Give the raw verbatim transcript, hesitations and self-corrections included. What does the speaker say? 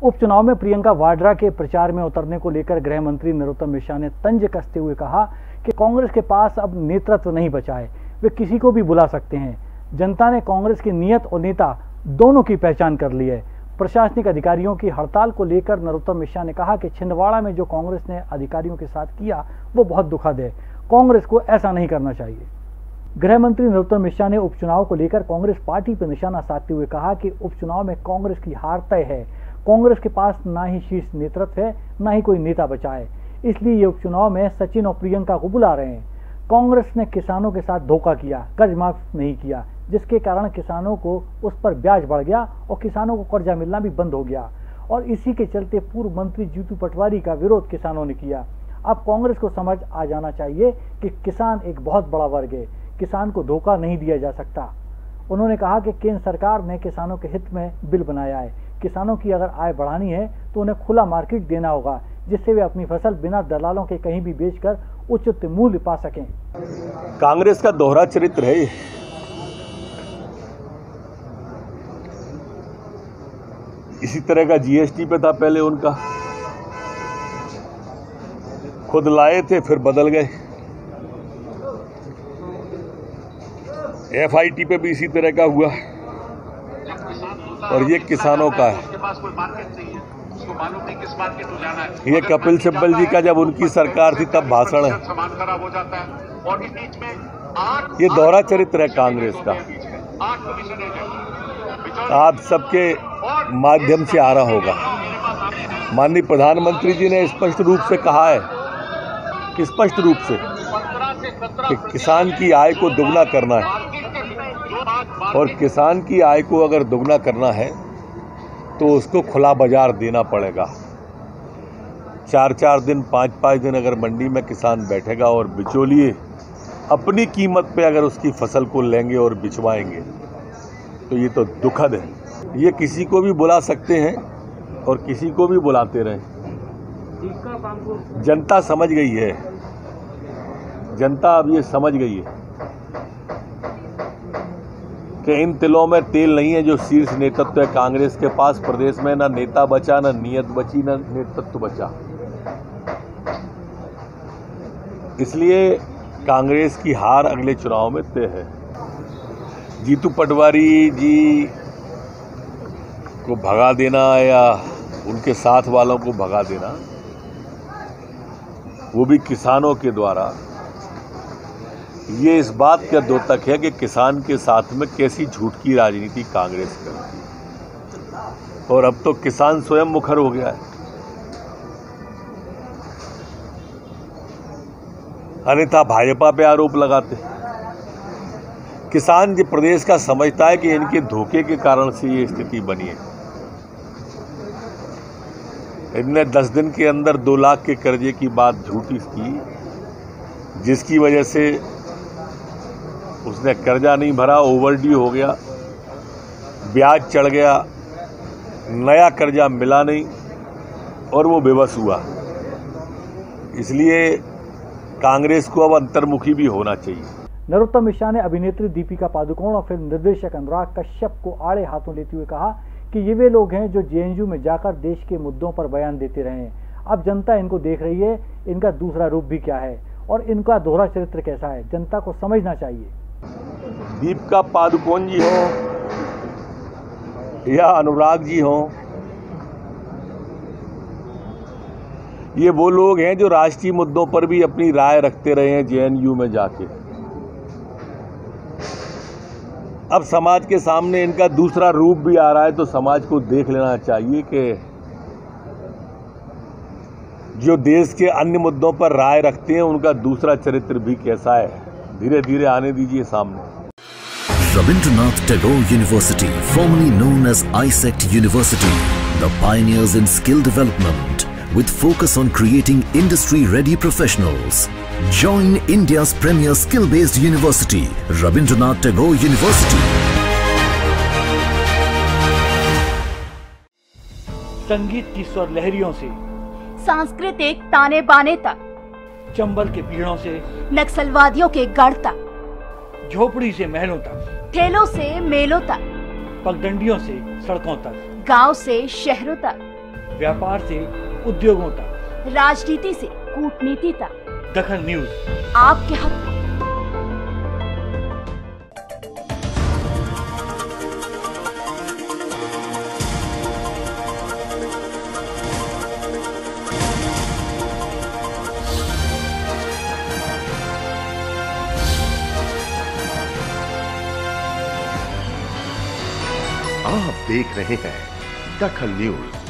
उपचुनाव में प्रियंका वाड्रा के प्रचार में उतरने को लेकर गृह मंत्री नरोत्तम मिश्रा ने तंज कसते हुए कहा कि कांग्रेस के पास अब नेतृत्व नहीं बचा है, वे किसी को भी बुला सकते हैं। जनता ने कांग्रेस की नीयत और नेता दोनों की पहचान कर ली है। प्रशासनिक अधिकारियों की हड़ताल को लेकर नरोत्तम मिश्रा ने कहा कि छिंदवाड़ा में जो कांग्रेस ने अधिकारियों के साथ किया वो बहुत दुखद है, कांग्रेस को ऐसा नहीं करना चाहिए। गृह मंत्री नरोत्तम मिश्रा ने उपचुनाव को लेकर कांग्रेस पार्टी पर निशाना साधते हुए कहा कि उपचुनाव में कांग्रेस की हार तय है। कांग्रेस के पास ना ही शीर्ष नेतृत्व है, ना ही कोई नेता बचा है, इसलिए ये उपचुनाव में सचिन और प्रियंका को बुला रहे हैं। कांग्रेस ने किसानों के साथ धोखा किया, कर्ज माफ नहीं किया, जिसके कारण किसानों को उस पर ब्याज बढ़ गया और किसानों को कर्जा मिलना भी बंद हो गया। और इसी के चलते पूर्व मंत्री जीतू पटवारी का विरोध किसानों ने किया। अब कांग्रेस को समझ आ जाना चाहिए कि किसान एक बहुत बड़ा वर्ग है, किसान को धोखा नहीं दिया जा सकता। उन्होंने कहा कि केंद्र सरकार ने किसानों के हित में बिल बनाया है। किसानों की अगर आय बढ़ानी है तो उन्हें खुला मार्केट देना होगा, जिससे वे अपनी फसल बिना दलालों के कहीं भी बेचकर उचित मूल्य पा सकें। कांग्रेस का दोहरा चरित्र है। इसी तरह का जीएसटी पे था पहले उनका, खुद लाए थे फिर बदल गए। एफआईटी पे भी इसी तरह का हुआ और ये किसानों का है। ये कपिल सिब्बल जी का जब उनकी सरकार थी तब भाषण है। ये दोहरा चरित्र है कांग्रेस का, आप सबके माध्यम से आ रहा होगा। माननीय प्रधानमंत्री जी ने स्पष्ट रूप से कहा है कि स्पष्ट रूप से कि किसान की आय को दुगना करना है, और किसान की आय को अगर दुगना करना है तो उसको खुला बाजार देना पड़ेगा। चार चार दिन पाँच पाँच दिन अगर मंडी में किसान बैठेगा और बिचौलिए अपनी कीमत पे अगर उसकी फसल को लेंगे और बिचवाएंगे तो ये तो दुखद है। ये किसी को भी बुला सकते हैं और किसी को भी बुलाते रहें। जनता समझ गई है, जनता अब ये समझ गई है कि इन तिलों में तेल नहीं है जो शीर्ष नेतृत्व है कांग्रेस के पास। प्रदेश में ना नेता बचा, ना नीयत बची, ना नेतृत्व बचा। इसलिए कांग्रेस की हार अगले चुनाव में तय है। जीतू पटवारी जी को भगा देना या उनके साथ वालों को भगा देना, वो भी किसानों के द्वारा, ये इस बात का द्योतक है कि किसान के साथ में कैसी झूठ की राजनीति कांग्रेस करती है। और अब तो किसान स्वयं मुखर हो गया है। अन्यथा भाजपा पे आरोप लगाते। किसान जो प्रदेश का समझता है कि इनके धोखे के कारण से ये स्थिति बनी है। इनने दस दिन के अंदर दो लाख के कर्जे की बात झूठी की, जिसकी वजह से उसने कर्जा नहीं भरा, ओवरड्यू हो गया, ब्याज चढ़ गया, नया कर्जा मिला नहीं और वो बेबस हुआ। इसलिए कांग्रेस को अब अंतर्मुखी भी होना चाहिए। नरोत्तम मिश्रा ने अभिनेत्री दीपिका पादुकोण और फिल्म निर्देशक अनुराग कश्यप को आड़े हाथों लेते हुए कहा कि ये वे लोग हैं जो जेएनयू में जाकर देश के मुद्दों पर बयान देते रहे हैं। अब जनता इनको देख रही है, इनका दूसरा रूप भी क्या है और इनका दोहरा चरित्र कैसा है, जनता को समझना चाहिए। दीपिका पादुकोण जी हो या अनुराग जी हो, ये वो लोग हैं जो राष्ट्रीय मुद्दों पर भी अपनी राय रखते रहे हैं जेएनयू में जाके। अब समाज के सामने इनका दूसरा रूप भी आ रहा है, तो समाज को देख लेना चाहिए कि जो देश के अन्य मुद्दों पर राय रखते हैं उनका दूसरा चरित्र भी कैसा है। धीरे धीरे आने दीजिए सामने। Rabindranath Tagore University, formerly known as I S E C T University, the pioneers in skill development with focus on creating industry-ready professionals. Join India's premier skill-based university, Rabindranath Tagore University. संगीत की स्वर लहरियों से सांस्कृतिक ताने बाने तक, चंबल के पीड़ों से नक्सलवादियों के गढ़ तक, झोपड़ी से महलों तक, ठेलों से मेलों तक, पगडंडियों से सड़कों तक, गांव से शहरों तक, व्यापार से उद्योगों तक, राजनीति से कूटनीति तक, दखन न्यूज आपके हाथ में। आप देख रहे हैं दखन न्यूज।